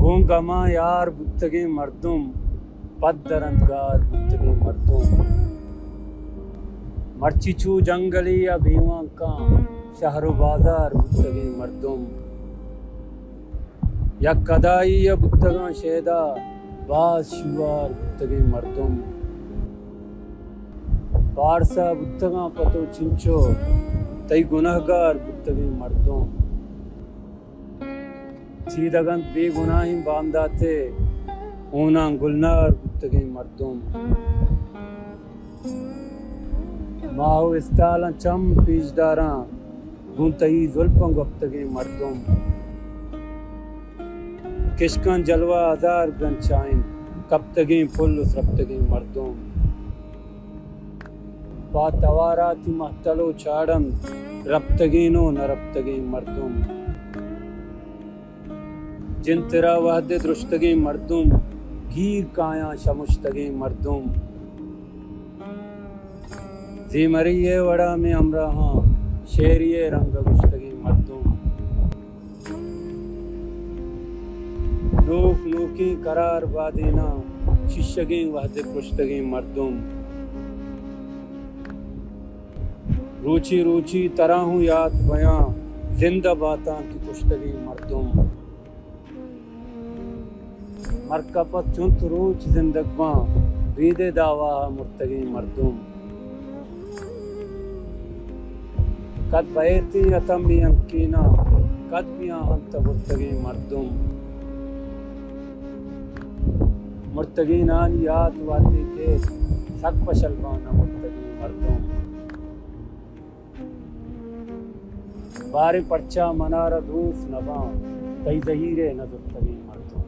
गमा यार बुत्तगे मर्दुम पद्दरंतगार बुत्तगे मर्दुम मर्चिचू जंगली या भीवा का शहरो बाजार बुत्तगे मर्दुम या कदाई या बुत्तगा शेदा बाज शुआर बुत्तगे मर्दुम पारसा बुत्तगा पतो चिंचो तई गुनहगार बुत्तगे मर्दुम चीदगंत बेगुनाही बांदाते ऊना गुलनार बुत्तगे मर्दुम माहो इस्ताला चम पीजदारा गुंतई जुल्फं वक्तगे मर्दुम किशकन जलवा हजार गंचाइन कप्तगे फुल उसरप्तगे मर्दुम पातवाराति महतलो चाड़म रप्तगेनो नरप्तगे मर्दुम जिन तेरा वहदे दुरुस्तगे मर्दुम गीर काया शमुश्तगे मर्दुम ज़ीमरिये वड़ा में अमराहा शेरिये रंग गुश्तगे मर्दुम लोक लोकी करार बादेना शिष्यगे वहदे पुश्तगे मर्दुम रूची रूची तराहू याद बयां जिंदा बातां की पुश्तगे मर्दुम मरकपत चुंत रोच जिंदगमा बीदे दावा मुर्तगी मर्दुम कद बैती अतमी अंकीना कद बिया अंत मुर्तगी मर्दुम मुर्तगी नान याद वाती के सक पशलवाना मुर्तगी मर्दुम बारे पर्चा मनारा दूस नबा कई जहीरे न दुर्तगी मर्दुम